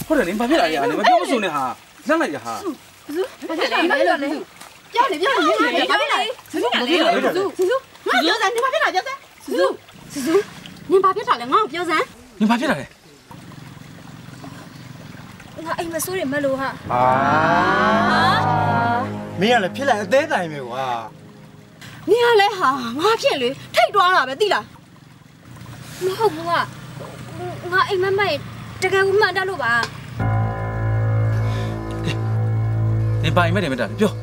ဟုတ်တယ်လေဘာဖြစ်လာလဲမပြောမစုံနဲ့ဟာလန့်လိုက်ရဟာဘာဖြစ်လဲပြောလေဘာဖြစ်လဲစုစုငါပြောစမ်းနင်ဘာဖြစ်လာပြောစမ်းစုနင်ဘာဖြစ်လာလဲငါ့ကိုပြောစမ်းနင်ဘာဖြစ်လာလဲငါအိမ်မဆိုးတယ်မလို့ဟာမင်းကလည်းဖြစ်လိုက်အသေးတိုင်ပဲကွာနင်ကလည်းဟာငါဖြစ်လေထိတ်သွားတာပဲသိလားမဟုတ်ဘူးကငါအိမ်မမိုက်တကယ်မှန်တယ်လို့ပါနင်ပိုင်မဲ့တယ်မတားပြော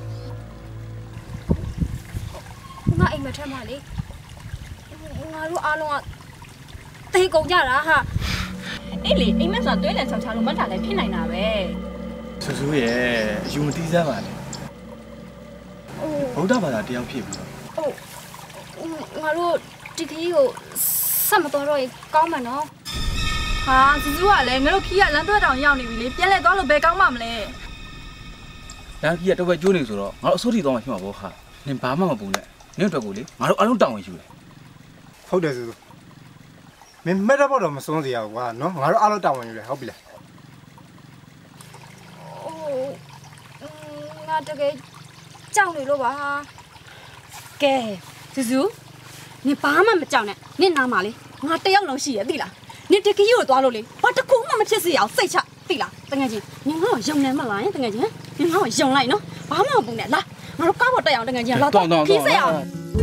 ငါအိမ်မထက်မှလေငါတို့အားလုံးကတေးကုန်ကြတာဟာအေးလေအိမ်မက်ဆိုတာတွဲလန်ချောင်ချလို့မတ်တာလည်းဖြစ်နိုင်တာပဲဆူဆူရဲ့အယူမတီးစမ်းပါနဲ့ဗုဒ္ဓဘာသာတယောက်ဖြစ်ပြီငါတို့ဒီခရီးကိုဆက်မတော်တော့ရင်ကောင်းမှာနော်ဟာစူးစူးကလည်းငါတို့ခီးကလမ်းသွဲတောင်ရောက်နေပြီလေပြန်လဲသွားလို့ဘယ်ကောင်းမှမလဲလမ်းကြီးကတော့ပဲကျိုးနေဆိုတော့ငါတို့အစိုးရသွားမှဖြစ်မှာပေါ့ဟာနင်ဘာမှမပူနဲ့နင်တို့ကိုလေငါတို့အားလုံးတောင်းဝင်ယူတယ်ဟုတ်တယ်ဆူဆူမင်းမဲ့တော့မစွန်းစရာကွာနော်ငါတို့အားလုံးတောင်းဝင်ယူတယ်ဟုတ်ပြီလားငါတကယ်ကြောက်နေလို့ပါကဲစူးစူးနင်ဘာမှမကြောက်နဲ့နင်နားမှာလေငါတယောက်လုံးရှိရသိလားနင်တကယ်ကိုသွားလို့လေဘာတခုမှမဖြစ်စေအောင်စိတ်ချသိလားတကယ်ချင်းနင်ငါ့ကိုယုံနေမလားတကယ်ချင်းနင်ငါ့ကိုယုံလိုက်နော်ဘာမှမပူနဲ့လာငါတို့ကားပေါ်တက်အောင်တကယ်ချင်းလာတော့ခီးစက်အောင်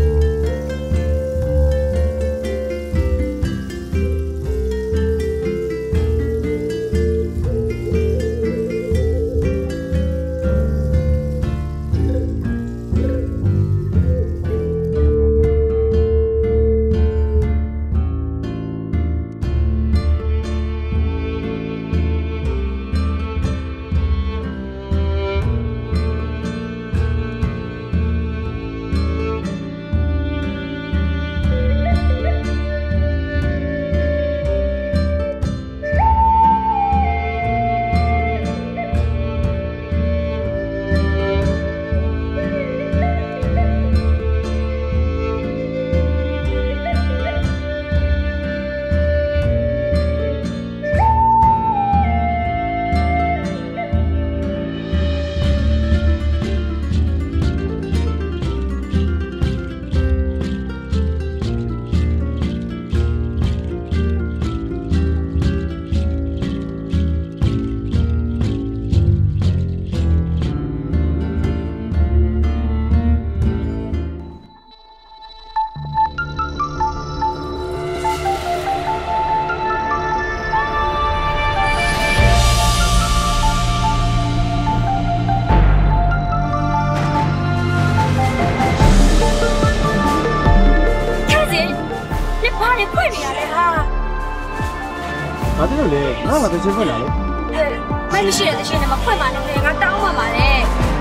ဘာဖြစ်လို့လဲငါမှတချင်ဖွင့်လာလို့မိုက်မရှိတဲ့တချင်နဲ့မဖွင့်ပါနဲ့ငါတောင်းပါပါလေ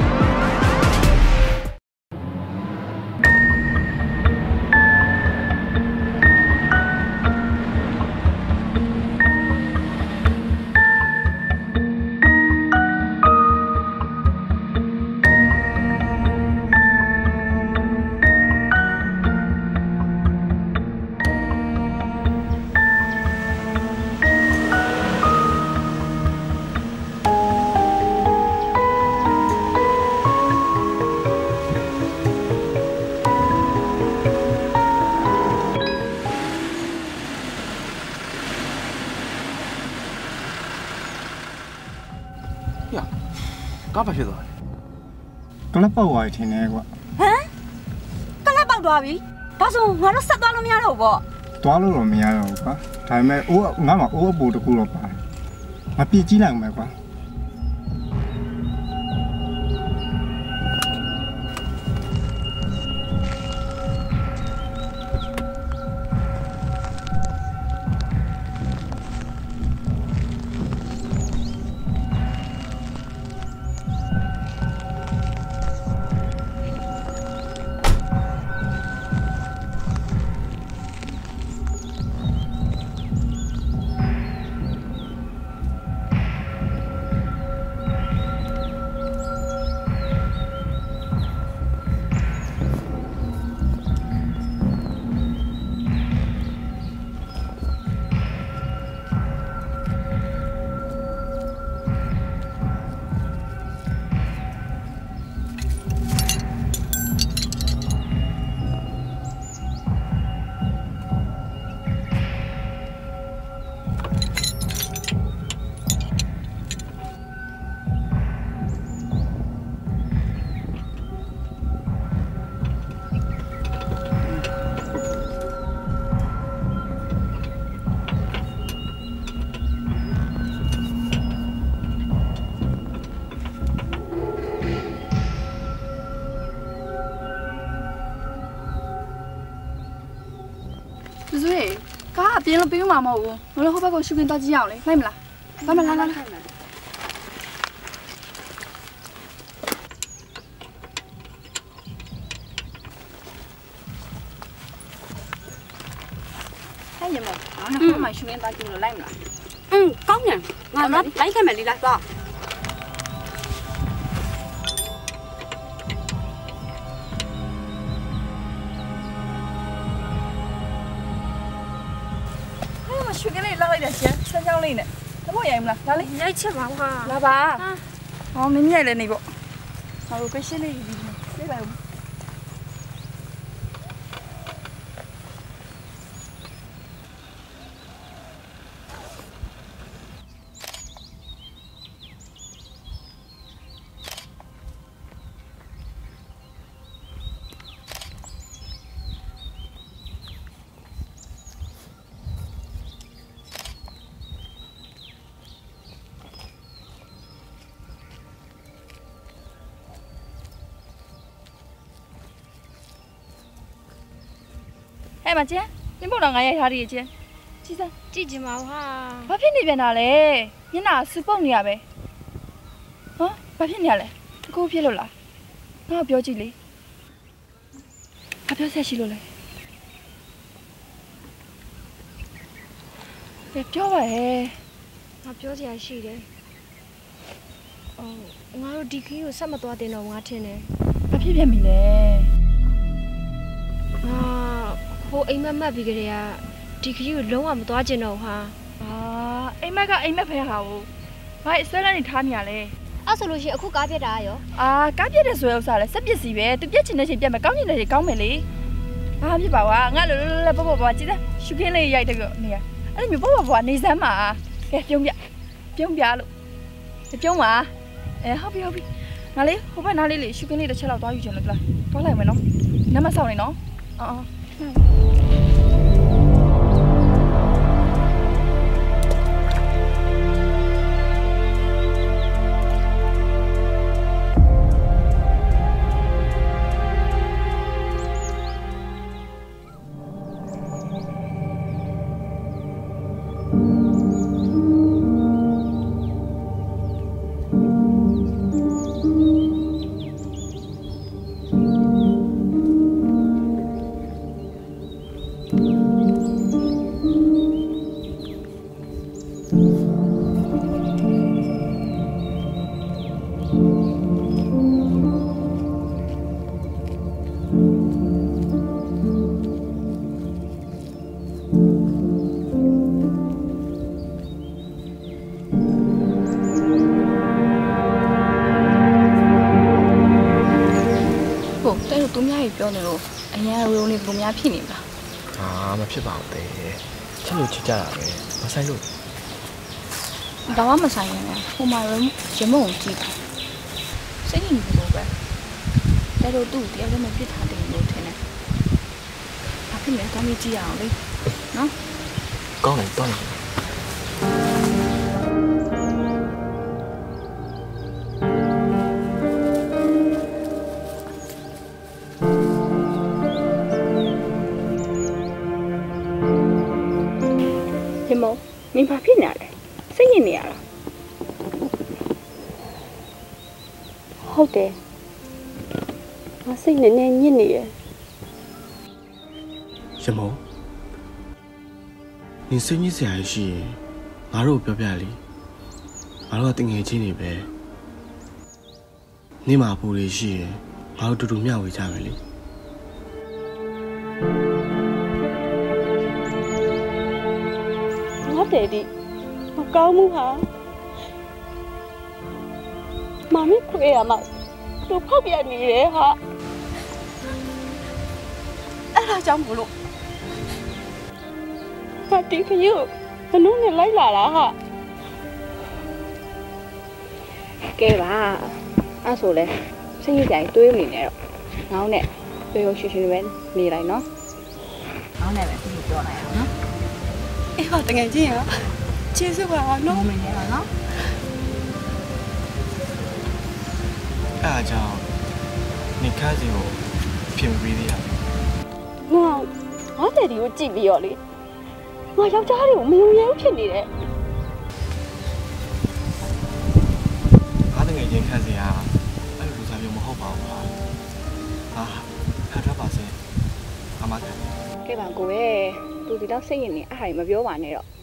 ကားဘာဖြစ်သွားလဲကလပ်ပေါက်သွားပြီထင်တယ်ကွာဟမ်ကလပ်ပေါက်သွားပြီဘာလို့ငါတို့ဆက်သွားလို့မရတော့ဘူးပေါ့သွားလို့တော့မရတော့ဘူးကွာဒါပေမဲ့အိုးငါ့မှာအိုးအပူတကူတော့ပါတယ်မပြည့်ကြည့်လိုက်အောင်မယ်ကွာ叔爷，嘎变了不用妈妈哦，我来后边个手跟到几样嘞，来没啦？来没来。哎呀妈，那后面手跟到几了来没啦？ ကောင်းတယ်ငါလိုက်ခဲ့မယ်လေလိုက်သွား手跟你拉了点钱，三江里呢，怎么样没啦？哪里？ ရိုက်ချက်ပါဟာလာပါဟောမင်းမြဲလည်းနေပေါ့ဟောပဲရှင်းလေးဒီလေးပါဦး 哎妈姐，你不能俺也下的姐，姐噻， ကြည့်ကြည့်ပါဟာ把片那边拿来，你拿是包你啊呗？啊，把片拿来，给我片了啦，我表姐嘞，还表三十了嘞，别表吧哎， ငါပြောစရာရှိတယ်ငါတို့ဒီခီးကိုဆက်မသွားတင်တော့ငါထင်တယ်把片片没嘞， ငါဟိုအိမ်မက်မှတ်ပြီးကြတဲ့ကဒီခီးကိုလုံးဝမသွားကျင်တော့ဟာ啊，哎妈个哎妈拍好，我虽然你看你嘞。 အဲ့ဆိုလို့ရှိရင်အခုကားပြက်တာရောကားပြတဲ့ဆိုရဥစားလဲစက်ပစ္စည်းပဲသူပြက်ချင်တဲ့ချိန်ပြက်မယ်ကောင်းချင်တဲ့ချိန်ကောင်းမယ်လေအားဖြစ်ပါကွာငါလောလောပေါ့ကြည့်စမ်းရှုခင်းလေးရိုက်တဲ့ကနေရအဲ့လိုမျိုးပေါ့နေစမ်းပါကဲပြုံးပြလို့ပြုံးပါဟုတ်ပြီငါလေးဟိုဘက်နားလေးလေရှုခင်းလေးတစ်ချက်လောက်သွားယူချင်လို့လားသွားလိုက်မယ်နော်နမဆောင်နေနော်အော် ပြောနေလို့အရင်ကရိုးနေဘုံများဖြစ်နေမလားမဖြစ်ပါဘူးတဲ့ချက်လို့ချစ်ကြတာပဲမဆိုင်လို့ဘာမှမဆိုင်ရင်လည်းဟိုမှာရမုံကြည့်တာစိတ်ညစ်နေလို့ပဲဒါတော့သူ့တရားလည်းမဖြစ်ထားတယ်လို့ထင်တယ်ဘာဖြစ်လဲတောင်းကြည့်ရအောင်လေနော်ကောင်းတယ်တောင်းတယ်မင်းဘာဖြစ်နေလဲစိတ်ညစ်နေရလားဟုတ်တယ်ငါစိတ်နဲ့ညစ်နေရရမောနင်စိတ်ညစ်စရာရှိရင်ငါတို့ပြောပြလေငါတို့ကတငယ်ချင်းတွေပဲနေမှာပူတွေရှိရင်ငါတို့တူတူမျှဝေကြမယ်လေတဲ့ဒီမကောင်းဘူးဟာမမခွေရမှာသူဖောက်ပြနေတယ်ဟာအဲ့ဒါကြောင့်မလို့ငါတီခရုဘနုနဲ့လိုက်လာတာဟာကဲပါအဲ့ဆိုလဲစိတ်ကြိုင်တွေးနေနေတော့ငောင်းနဲ့ပြောရွှေရွှေပဲနေလိုက်နော်ငောင်းနဲ့ပဲသူ့ပြောလိုက်အောင်နော်အေးပါတကယ်ချင်းရကျေးဇူးပါနော်မင်းရပါနော်အဲ့အကြောင်းနေခါစီကိုပြင်ပြီးသေးရငါငါတဲ့ဒီကိုကြည့်ပြီးတော့လေငါယောက်ျားတွေကိုမယုံရဲဘူးဖြစ်နေတယ်ငါတကယ်ချင်းခံစရာအဲ့လိုလူစားမျိုးမဟုတ်ပါဘူးဟာခံရပါစေအမခံကဲပါကိုရဲ့သူဒီတော့စိတ်ရင်နေအဲ့ဟာမပြောပါနဲ့တော့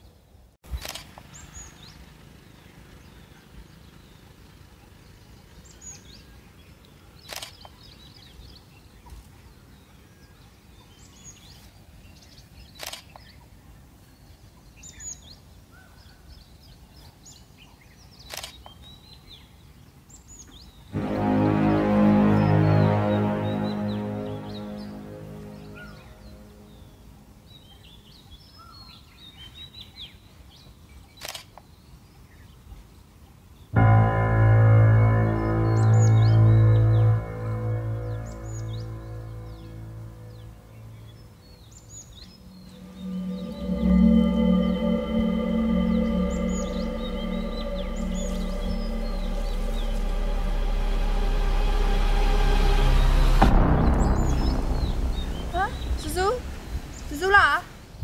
Suzu lah.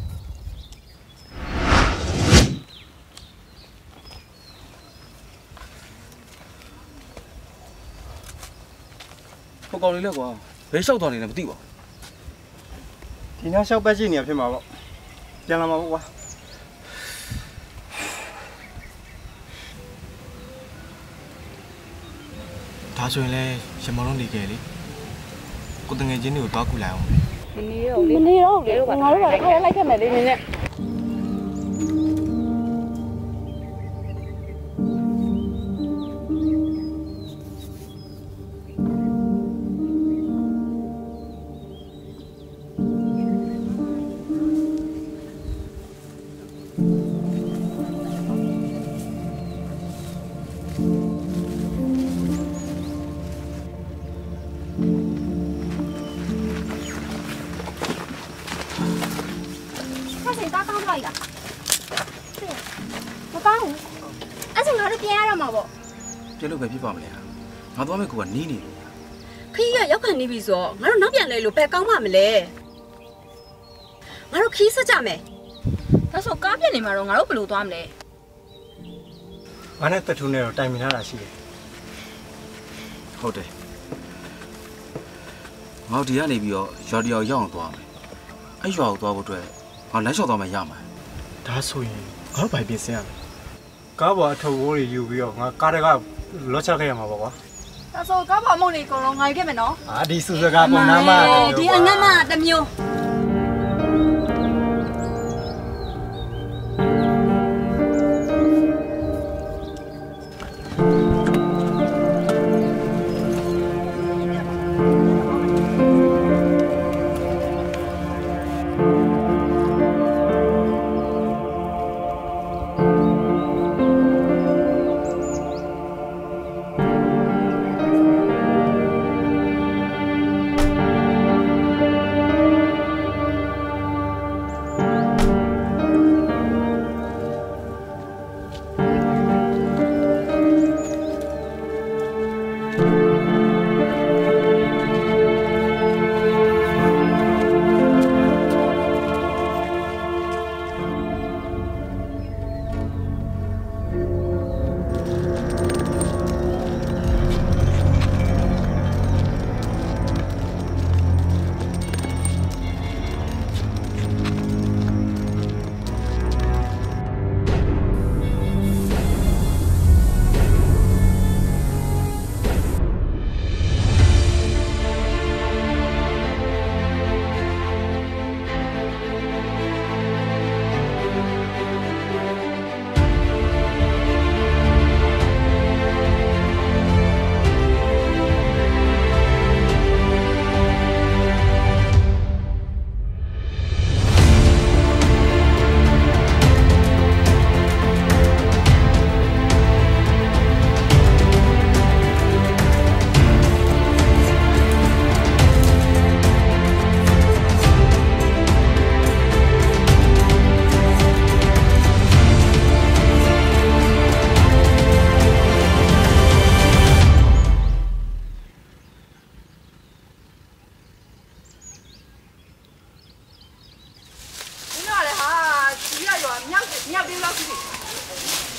ဟိုကောင်လေးလဲကွာဘယ်လျှောက်သွားနေလဲမသိပါဘူးဒီနောက်လျှောက်ပတ်ကြည့်နေဖြစ်မှာပေါ့ပြန်လာမှာပေါ့ကွာဒါဆိုရင်လည်းရမလုံးနေခဲ့လေကိုတငယ်ချင်းတွေကိုတောက်ကူလိုက်အောင်မနေတော့လေငါတို့ကခါရလိုက်ခဲ့မယ်လေနင်းနဲ့တာကောင်းလိုက်တာမကောင်းဘူးအဲ့ဆိုငါတို့ပြန်ရတော့မှာပေါ့ပြလို့ပဲဖြစ်ပါမလဲငါသွားမဲ့ကူကနီးနေလို့ခီးကရောက်ခံနေပြီဆိုတော့ငါတို့နောက်ပြန်လဲလို့ပဲကောင်းမှမလဲငါတို့ခီးဆက်ကြမယ်ဒါဆိုကားပြက်နေမှာတော့ငါတို့ဘယ်လိုသွားမလဲငါနဲ့တထူးနဲ့တော့တိုင်ပင်လာတာရှိတယ်ဟုတ်တယ်ငါတို့ဒီကနေပြီးတော့ရွာတရောင်ရောက်အောင်သွားမယ်အဲ့ရွာကိုသွားဖို့အတွက်ငါလမ်းလျှောက်သွားမှရမှာဒါဆိုရင်ငါတို့ဘာပြင်ဆင်ရမလဲကားပေါ်အထုပ်ဝိုးတွေယူပြီးတော့ငါကားတကလောချခဲ့ရမှာပေါ့ကွာဒါဆိုကားပေါ်မုံနေအကုန်လုံးငါယူခဲ့မယ်နော်ဒီစုစကားပုံနာမဒီအငတ်မတစ်မျိုးဟ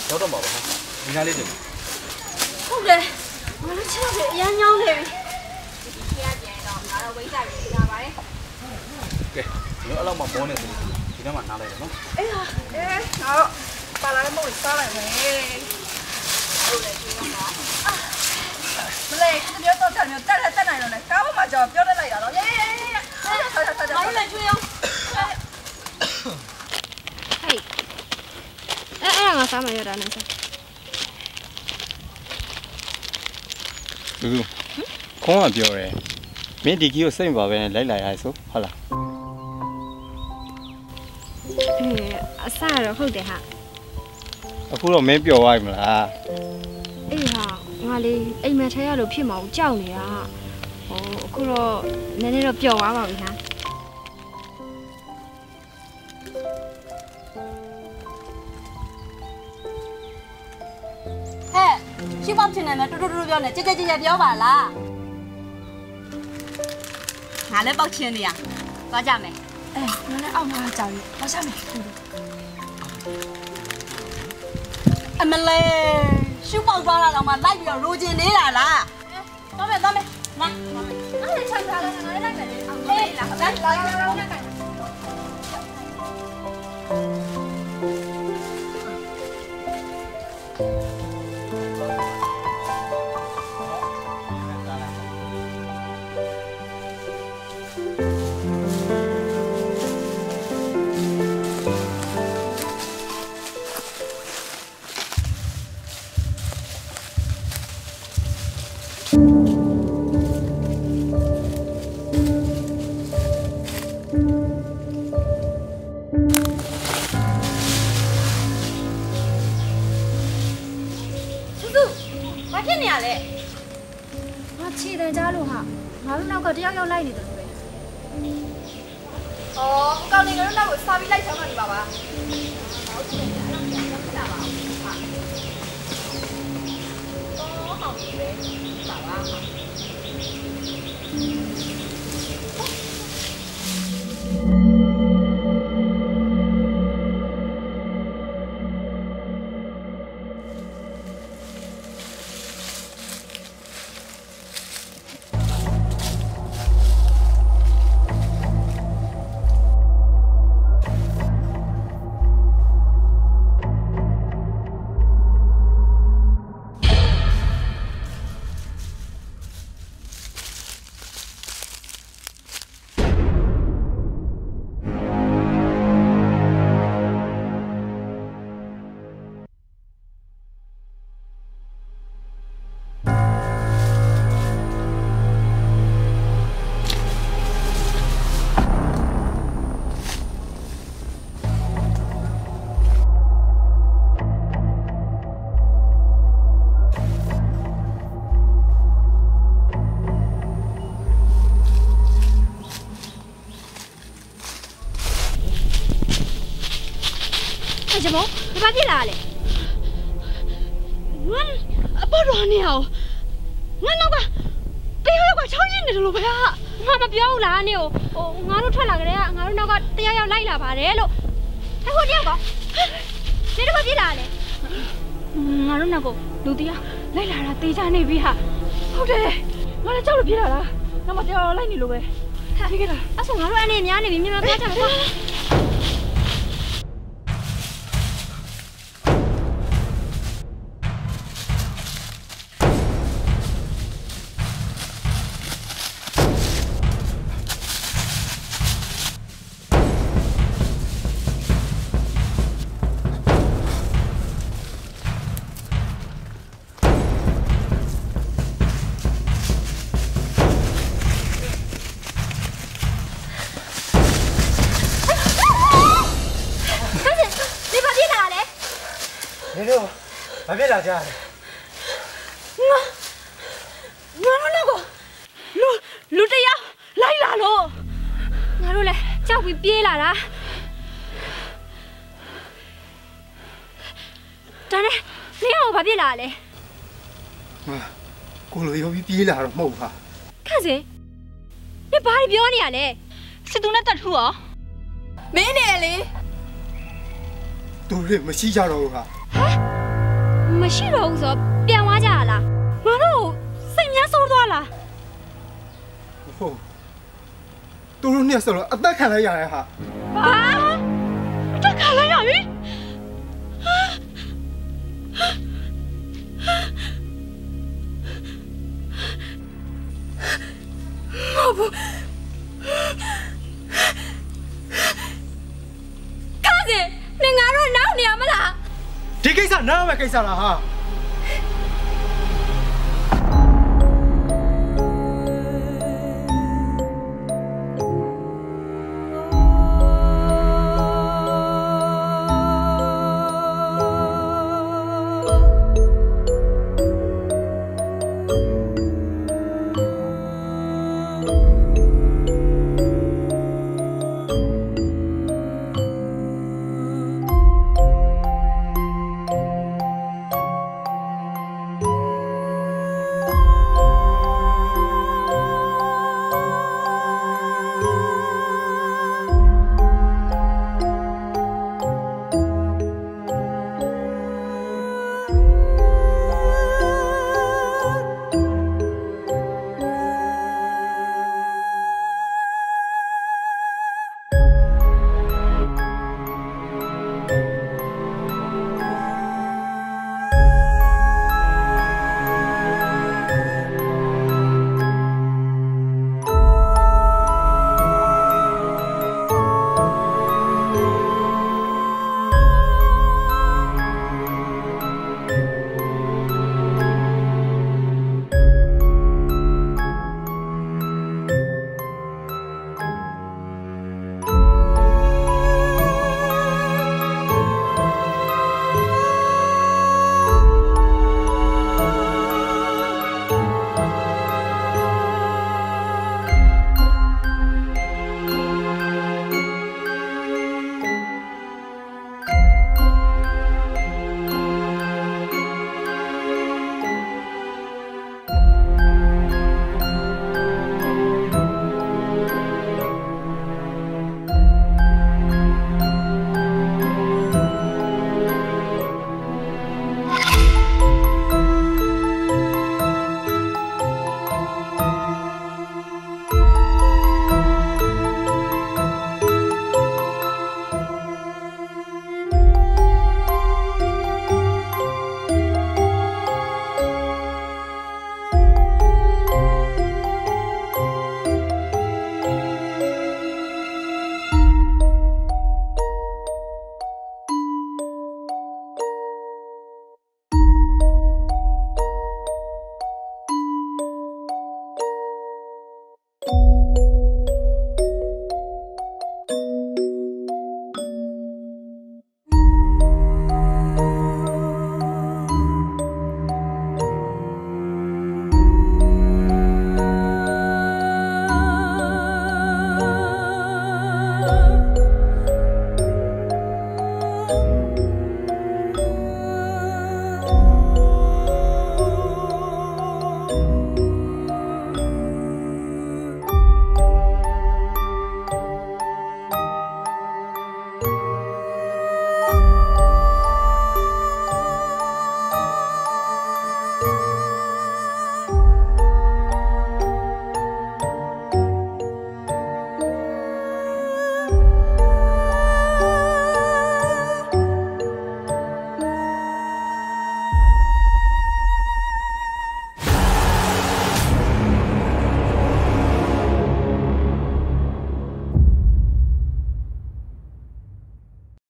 ရောက်တော့မှာပါဟာဒီနားလေးတင်ဟုတ်တယ်ငါတို့ချစ်တယ်အရန်ညောင်းနေပြီကဲဒီတော့အလောက်မှမောနေတယ်ဒီထဲမှာနားလိုက်တယ်နော်အေးဟာအေးငါတော့ပါလာတဲ့မုတ်လေးစားလိုက်မယ်မလေးဒီမျိုးတော့တက်မျိုးတက်နိုင်တော့လေကားပေါ်မှာကြောပြောတတ်လိုက်တာတော့ရေးဆောက်ငါတို့လည်းကျွေးအောင်ဟေးအဲ့ငါစားမရတာနဲ့စားလူခေါင်းကပြောတယ်မင်းဒီကြီးကိုစိတ်မပါပဲနဲ့လိုက်လာရဆိုဟုတ်လားအစားတော့ဟုတ်တယ်ဟာအခုတော့မင်းပျော်သွားပြီမလားအေးဟာငါလေးအိမ်မထဲရလို့ဖြစ်မှာကိုကြောက်နေတာဟိုအခုတော့နည်းနည်းတော့ပျော်သွားပါပြီဟာဟဲ့ရှိမဖြစ်နေမယ်တူပြောနေကြကြပြောပါလားငါလည်းပေါက်ချင်းနေရသွားကြမယ်အေးငါလည်းအောက်မှာကြောက်ပြီသွားစားမယ်အမလေးရှုပ်ပေါက်သွားတာတော့မှလိုက်ပြီးတော့လိုချင်နေတာလားသွားမယ်ငါလည်းချမ်းသာလို့ငါလည်းလိုက်မယ်လေအေးလာဘာဖြစ်နေရလဲငါခြေတန်းကြားလို့ဟာငါတို့နောက်ကတယောက်လိုက်နေတယ်လို့ပဲ哦，刚那个人那个傻逼来抢了你爸爸。 什么？你把别来了？我不着你哦，我那个背后有个超人的路呗啊！我们不要来你哦，我都穿那个的，我那个等下要来了吧的喽。还好点个，你这把别来了？我那个路底下来了，地下那边哈，好的，我来找了别来了，那么就要来你路呗。你给他，啊，从我路安尼，你安尼，你们干啥么？ 你都把别打架了。 我那个路这样来了，我路嘞，叫回别来了。真的，你让我把别来嘞？ ကိုလိုရောပြီးပြေးလာတော့မဟုတ်ပါ看谁？你ဘာတွေပြောနေရလဲစစ်သူနဲ့တတ်ထူရောမင်းနေလေသူတွေမရှိကြတော့ဘူးဟာဟမ်မရှိတော့ဘူးဆိုပြန်သွားကြရလားငါတို့စိတ်များဆိုးသွားလားဟုတ်သူတို့နှစ်ဆိုတော့အသက်ခံလိုက်ရတဲ့ဟာဘာအတက်ခါလိုက်ရပြီကားစင်နေငါတို့နောက်နေရမလားဒီကိစ္စနားမကိစ္စလားဟာ